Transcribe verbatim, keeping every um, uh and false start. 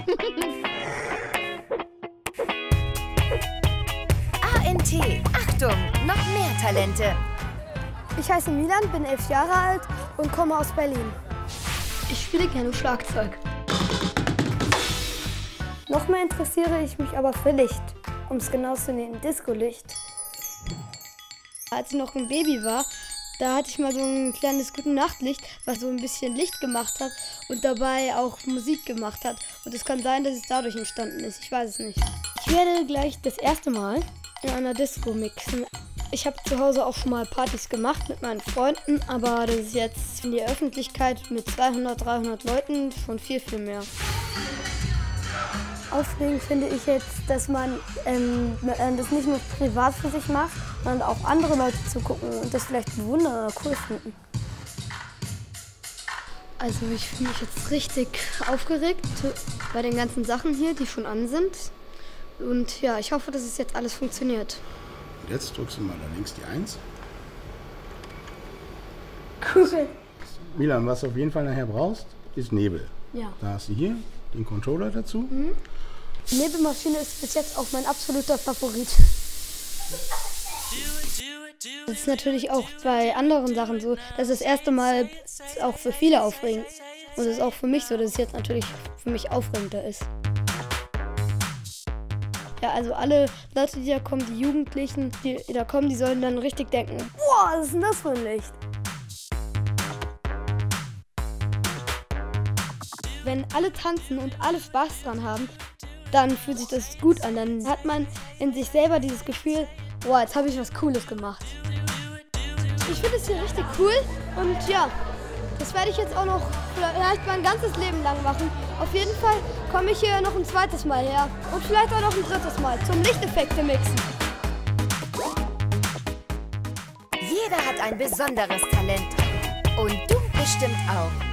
A N T, Achtung, noch mehr Talente. Ich heiße Milan, bin elf Jahre alt und komme aus Berlin. Ich spiele gerne Schlagzeug. Noch mehr interessiere ich mich aber für Licht. Um es genau zu nehmen, Disco-Licht. Als ich noch ein Baby war, da hatte ich mal so ein kleines Gute-Nacht-Licht, was so ein bisschen Licht gemacht hat und dabei auch Musik gemacht hat. Und es kann sein, dass es dadurch entstanden ist. Ich weiß es nicht. Ich werde gleich das erste Mal in einer Disco mixen. Ich habe zu Hause auch schon mal Partys gemacht mit meinen Freunden, aber das ist jetzt in der Öffentlichkeit mit zweihundert, dreihundert Leuten schon viel, viel mehr. Aufregend finde ich jetzt, dass man ähm, das nicht nur privat für sich macht, sondern auch andere Leute zugucken und das vielleicht bewundern oder cool finden. Also ich fühle mich jetzt richtig aufgeregt bei den ganzen Sachen hier, die schon an sind. Und ja, ich hoffe, dass es jetzt alles funktioniert. Und jetzt drückst du mal da links die eins. Cool. Milan, was du auf jeden Fall nachher brauchst, ist Nebel. Ja. Da hast du hier den Controller dazu. Mhm. Die Nebelmaschine ist bis jetzt auch mein absoluter Favorit. Das ist natürlich auch bei anderen Sachen so, dass das erste Mal auch für viele aufregend ist. Und es ist auch für mich so, dass es jetzt natürlich für mich aufregender ist. Ja, also alle Leute, die da kommen, die Jugendlichen, die da kommen, die sollen dann richtig denken, boah, was ist denn das für ein Licht? Wenn alle tanzen und alle Spaß dran haben, dann fühlt sich das gut an. Dann hat man in sich selber dieses Gefühl, boah, jetzt habe ich was Cooles gemacht. Ich finde es hier richtig cool und ja, das werde ich jetzt auch noch vielleicht mein ganzes Leben lang machen. Auf jeden Fall komme ich hier noch ein zweites Mal her und vielleicht auch noch ein drittes Mal zum Lichteffekte mixen. Jeder hat ein besonderes Talent und du bestimmt auch.